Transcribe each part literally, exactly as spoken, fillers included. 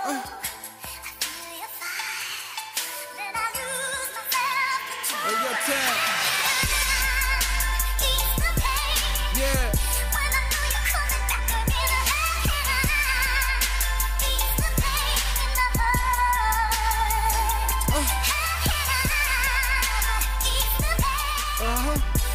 Uh. Hey, your time. Yeah. Uh-huh.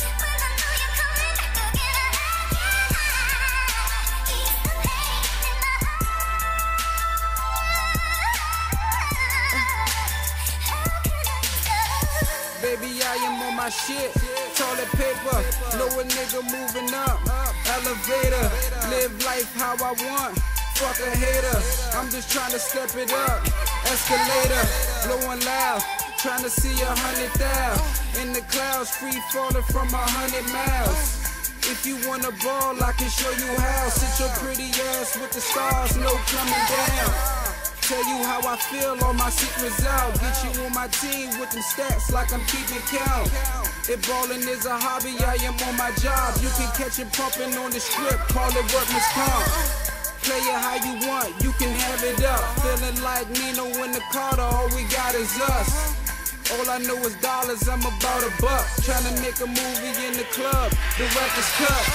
Baby, I am on my shit. Toilet paper, know a nigga moving up. Elevator, live life how I want. Fuck a hater, I'm just trying to step it up. Escalator, blowing loud, trying to see a hundred thousand. In the clouds, free falling from a hundred miles. If you wanna ball, I can show you how. Sit your pretty ass with the stars, no coming down. Tell you how I feel, all my secrets out. Get you on my team with them stats like I'm keeping count. If ballin' is a hobby, I am on my job. You can catch it pumping on the strip, call it workman's comp. Play it how you want, you can have it up. Feeling like Nino in the Carter, all we got is us. All I know is dollars, I'm about a buck. Tryna make a movie in the club, the record's cut.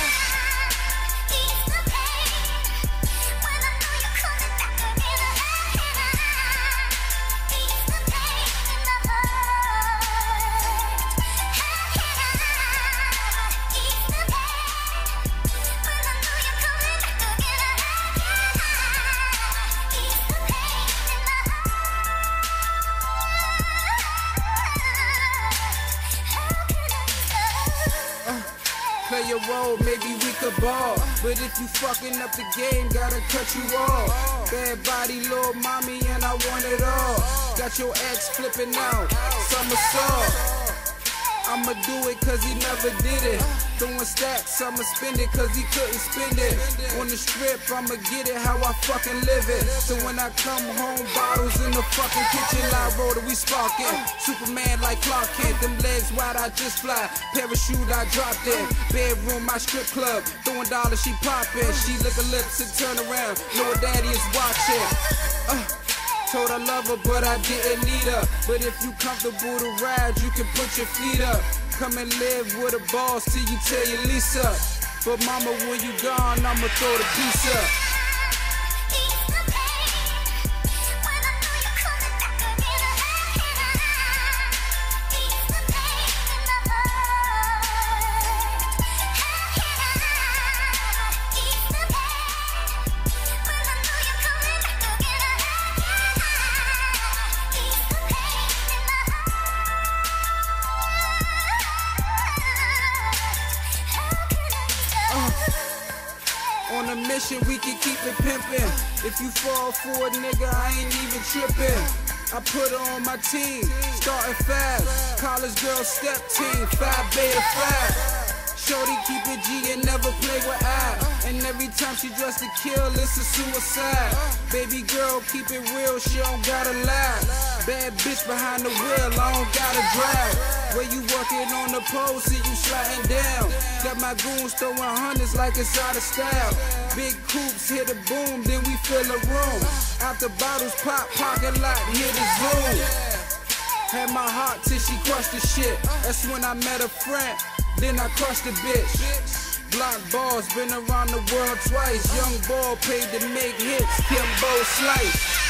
Play your role, maybe we could ball. But if you fucking up the game, gotta cut you off. Bad body, little mommy, and I want it all. Got your ex flipping out, somersault. I'ma do it cause he never did it. Throwing stacks, I'ma spend it cause he couldn't spend it. On the strip, I'ma get it how I fucking live it. So when I come home, bottles in the fucking kitchen. Live roller, we sparking. Superman like Clark Kent. Them legs wide, I just fly. Parachute, I dropped in. Bedroom, my strip club. Throwing dollars, she poppin'. She lick her lips and turn around. Know her daddy is watching. Uh. Told I love her, but I didn't need her. But if you comfortable to ride, you can put your feet up. Come and live with a boss till you tell your lease up. But mama, when you gone, I'ma throw the piece up. On a mission, we can keep it pimpin'. If you fall for a nigga, I ain't even trippin'. I put her on my team, starting fast. College girl step team, five beta five. Shorty keep it G and never play with I. And every time she dressed to kill, it's a suicide. Baby girl, keep it real, she don't gotta lie. Bad bitch behind the wheel, I don't gotta drive. Where you working on the pole, see you sliding down. Got my goons throwing hundreds like it's out of style. Big coops hit a boom, then we fill a room. After bottles pop, parking lot, hit the zoom. Had my heart till she crushed the shit. That's when I met a friend, then I crushed the bitch. Block balls, been around the world twice. Young ball paid to make hits, Kimbo Slice.